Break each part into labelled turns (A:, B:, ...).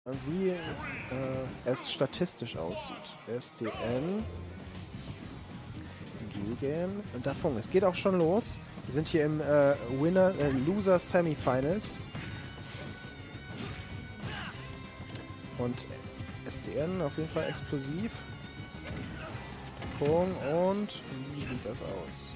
A: wie es statistisch aussieht. SDN gegen Dafeng. Es geht auch schon los. Wir sind hier im Loser Semifinals. Und SDN auf jeden Fall explosiv. Dafeng und wie sieht das aus?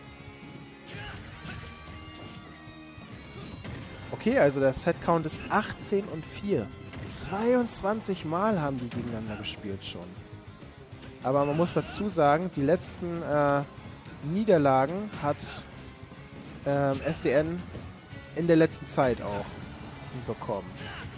A: Okay, also der Set-Count ist 18 und 4. 22 Mal haben die gegeneinander gespielt schon. Aber man muss dazu sagen, die letzten Niederlagen hat SDN in der letzten Zeit auch bekommen.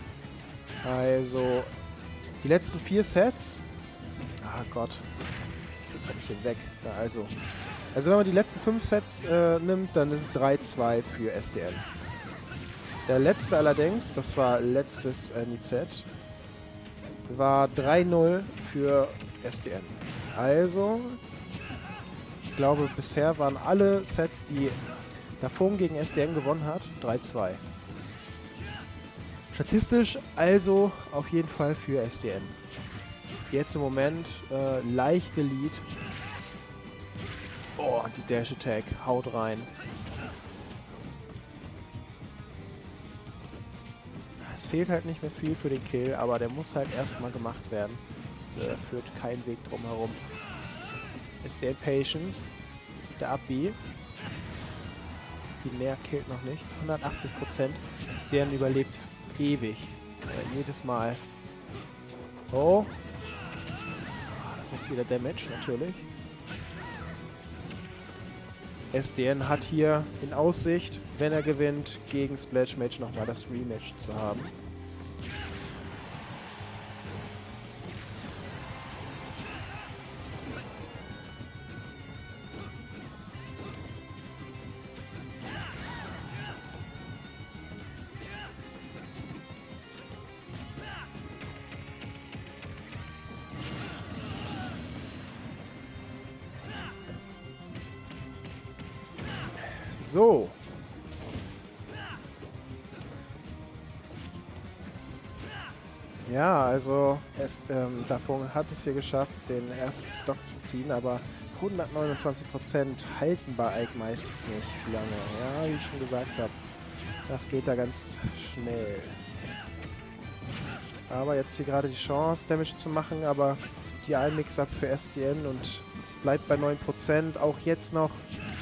A: Also die letzten 4 Sets. Ah Gott, ich krieg mich hier weg. Ja, also wenn man die letzten 5 Sets nimmt, dann ist es 3-2 für SDN. Der letzte allerdings, das war letztes NIZ, war 3-0 für SDN. Also, ich glaube, bisher waren alle Sets, die Dafeng gegen SDN gewonnen hat, 3-2. Statistisch also auf jeden Fall für SDN. Jetzt im Moment leichte Lead. Oh, die Dash Attack haut rein. Es fehlt halt nicht mehr viel für den Kill, aber der muss halt erstmal gemacht werden. Es führt kein Weg drum herum. Ist sehr patient. Der Up-B. Die Nair killt noch nicht. 180%. SDN überlebt ewig. Jedes Mal. Oh. Das ist wieder Damage, natürlich. SDN hat hier in Aussicht, wenn er gewinnt, gegen Splash Mage nochmal das Rematch zu haben. So. Ja, also Dafeng hat es hier geschafft, den ersten Stock zu ziehen, aber 129% halten bei Ike meistens nicht lange. Ja, wie ich schon gesagt habe, das geht da ganz schnell. Aber jetzt hier gerade die Chance, Damage zu machen, aber die Mix-Up für SDN und es bleibt bei 9%, auch jetzt noch.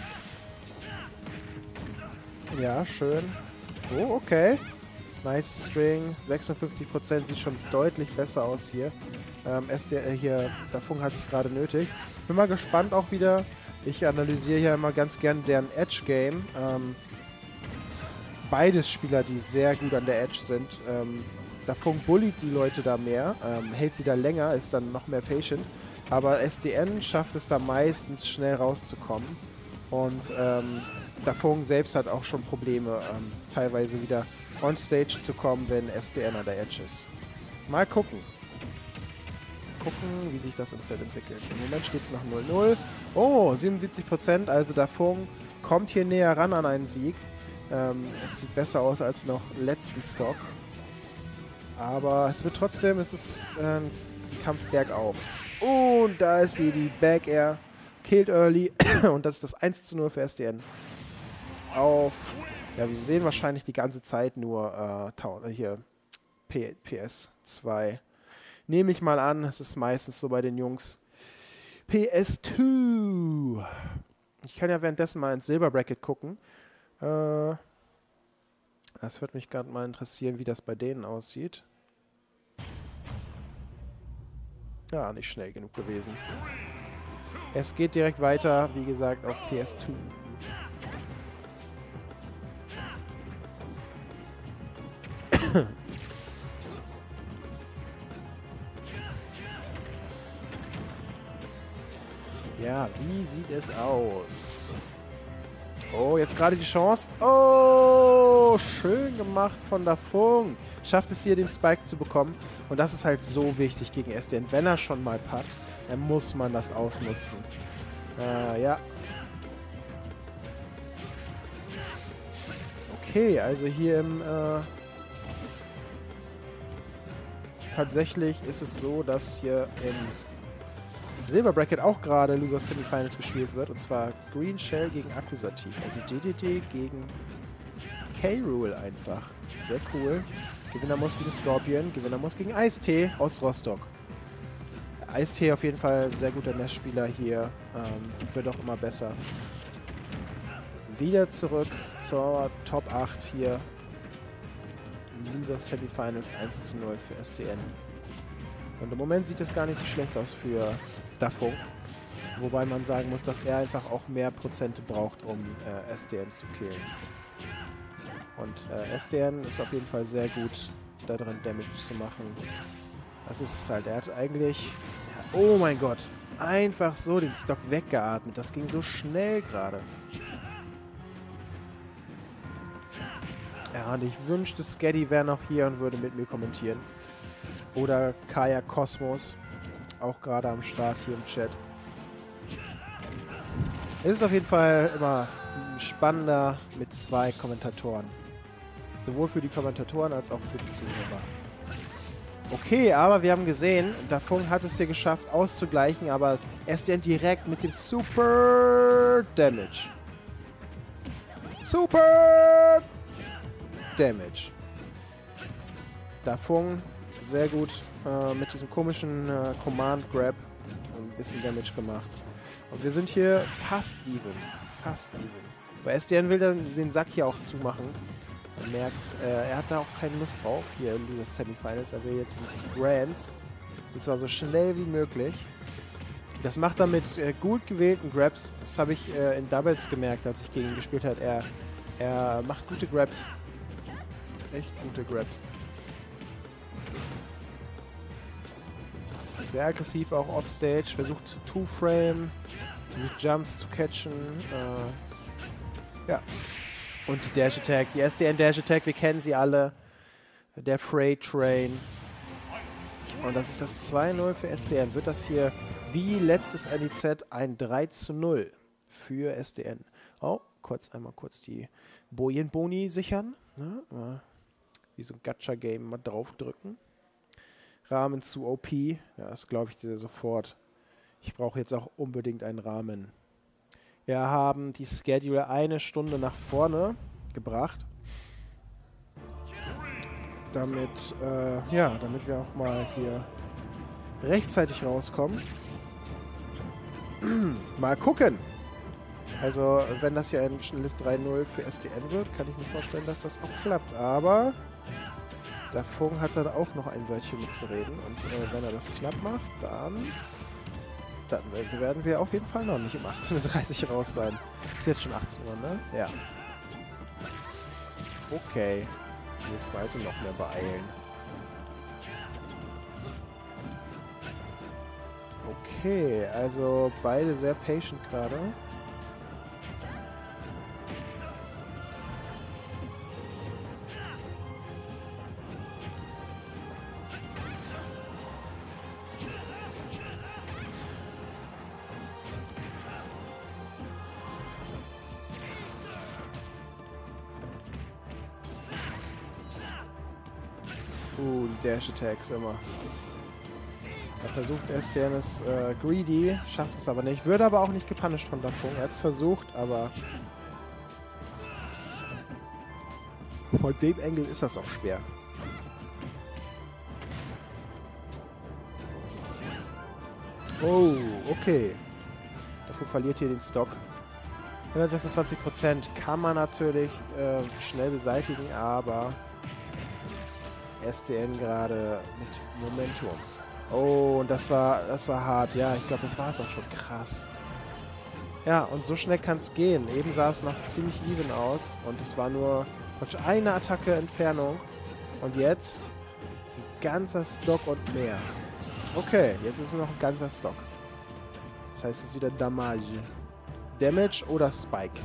A: Ja, schön. Oh, okay. Nice String. 56% sieht schon deutlich besser aus hier. Dafeng hat es gerade nötig. Bin mal gespannt auch wieder. Ich analysiere hier immer ganz gern deren Edge-Game. Beides Spieler, die sehr gut an der Edge sind. Dafeng bullied die Leute da mehr, hält sie da länger, ist dann noch mehr patient. Aber SDN schafft es da meistens schnell rauszukommen. Und Dafeng selbst hat auch schon Probleme, teilweise wieder on Stage zu kommen, wenn SDN an der Edge ist. Mal gucken. Gucken, wie sich das im Set entwickelt. Im Moment steht es noch 0-0. Oh, 77%, also Dafeng kommt hier näher ran an einen Sieg. Es sieht besser aus als noch letzten Stock. Aber es wird trotzdem, es ist ein Kampf bergauf. Und da ist hier die Back Air. Killed early. Und das ist das 1:0 für SDN. Auf, ja, wir sehen wahrscheinlich die ganze Zeit nur hier PS2. Nehme ich mal an, es ist meistens so bei den Jungs. PS2. Ich kann ja währenddessen mal ins Silberbracket gucken. Das würde mich gerade mal interessieren, wie das bei denen aussieht. Ja, nicht schnell genug gewesen. Es geht direkt weiter, wie gesagt, auf PS2. Ja, wie sieht es aus? Oh, jetzt gerade die Chance. Oh, schön gemacht von Dafeng. Schafft es hier, den Spike zu bekommen. Und das ist halt so wichtig gegen SDN. Wenn er schon mal patzt, dann muss man das ausnutzen. Ja. Okay, also hier im tatsächlich ist es so, dass hier im Silver Bracket auch gerade Loser Semifinals gespielt wird. Und zwar Green Shell gegen Akkusativ. Also DDD gegen K-Rule einfach. Sehr cool. Gewinner muss gegen Scorpion. Gewinner muss gegen Eistee aus Rostock. Eistee auf jeden Fall sehr guter Nestspieler hier. Wird auch immer besser. Wieder zurück zur Top 8 hier. Loser Semifinals 1:0 für SDN. Und im Moment sieht es gar nicht so schlecht aus für Dafung. Wobei man sagen muss, dass er einfach auch mehr Prozente braucht, um SDN zu killen. Und SDN ist auf jeden Fall sehr gut darin, Damage zu machen. Das ist es halt. Er hat eigentlich... Ja, oh mein Gott. Einfach so den Stock weggeatmet. Das ging so schnell gerade. Ja, und ich wünschte, Skaddy wäre noch hier und würde mit mir kommentieren. Oder Kaya Kosmos. Auch gerade am Start hier im Chat. Es ist auf jeden Fall immer spannender mit zwei Kommentatoren. Sowohl für die Kommentatoren als auch für die Zuhörer. Okay, aber wir haben gesehen, Dafung hat es hier geschafft auszugleichen, aber SDN direkt mit dem Super Damage. Super Damage. Dafung sehr gut mit diesem komischen Command Grab ein bisschen Damage gemacht. Und wir sind hier fast even. Fast even. Bei SDN will er den Sack hier auch zumachen. Man merkt, er hat da auch keine Lust drauf, hier in dieses Semifinals. Er will jetzt ins Grands. Und zwar so schnell wie möglich. Das macht er mit gut gewählten Grabs. Das habe ich in Doubles gemerkt, als ich gegen ihn gespielt habe. Er macht gute Grabs. Echt gute Grabs. Sehr aggressiv auch offstage. Versucht zu Two-Frame. Versucht Jumps zu catchen. Ja. Und die Dash Attack, die SDN Dash Attack, wir kennen sie alle. Der Freight Train. Und das ist das 2:0 für SDN. Wird das hier wie letztes NIZ ein 3:0 für SDN. Oh, einmal kurz die Bojen-Boni sichern. Ne? Wie so ein Gacha-Game mal draufdrücken. Rahmen zu OP. Ja, das glaube ich dir sofort. Ich brauche jetzt auch unbedingt einen Rahmen. Wir haben die Schedule eine Stunde nach vorne gebracht. Damit, damit wir auch mal hier rechtzeitig rauskommen. Mal gucken. Also, wenn das hier ein schnelles 3:0 für SDN wird, kann ich mir vorstellen, dass das auch klappt. Aber der Fung hat dann auch noch ein Wörtchen mitzureden. Und wenn er das knapp macht, dann werden wir auf jeden Fall noch nicht um 18:30 Uhr raus sein. Ist jetzt schon 18 Uhr, ne? Ja. Okay. Jetzt weiß ich noch mehr beeilen. Okay, also beide sehr patient gerade. Die Dash Attacks immer. Da versucht SDN es greedy, schafft es aber nicht. Wird aber auch nicht gepunished von Dafung. Er hat es versucht, aber von dem Engel ist das auch schwer. Oh, okay. Dafür verliert hier den Stock. 126% kann man natürlich schnell beseitigen, aber SDN gerade mit Momentum. Oh, und das war hart. Ja, ich glaube, das war es auch schon. Krass. Ja, und so schnell kann es gehen. Eben sah es noch ziemlich even aus und es war nur eine Attacke Entfernung. Und jetzt ein ganzer Stock und mehr. Okay, jetzt ist es noch ein ganzer Stock. Das heißt, es ist wieder Damage. Damage oder Spike.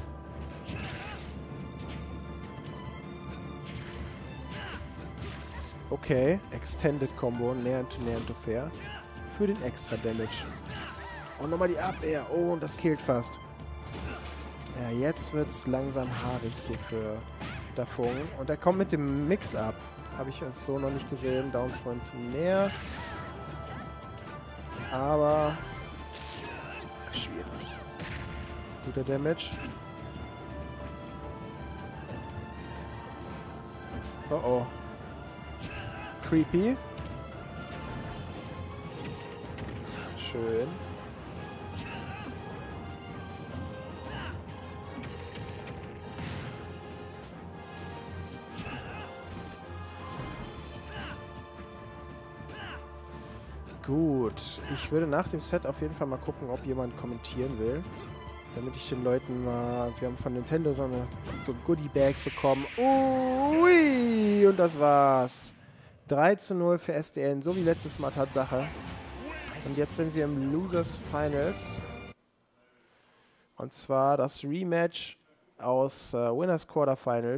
A: Okay, Extended Combo, näher to fair. Für den extra Damage. Und nochmal die Abwehr. Oh, und das killt fast. Ja, jetzt wird es langsam haarig hier für Dafung. Und er kommt mit dem Mix-Up. Habe ich es so noch nicht gesehen. Downpoint mehr. Aber schwierig. Guter Damage. Oh oh. Creepy. Schön. Gut, ich würde nach dem Set auf jeden Fall mal gucken, ob jemand kommentieren will. Damit ich den Leuten mal... Wir haben von Nintendo so ein Goodie-Bag bekommen. Ui, und das war's. 3:0 für SDN, so wie letztes Mal, Tatsache. Und jetzt sind wir im Losers Finals. Und zwar das Rematch aus Winners Quarterfinals.